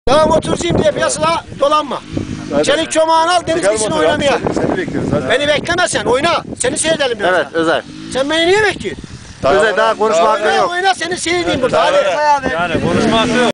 Daha motorcuyum diye piyasada dolanma. Hadi. Çelik çomağını al, deniz gitsin oynamaya. Seni bekliyoruz hadi. Beni beklemezsen oyna. Seni seyredelim biraz. Evet Özer. Sen beni niye bekliyorsun? Özer daha konuşma hakkın yok. Oyna seni seyredeyim burada. Hadi. Yani konuşmak yok.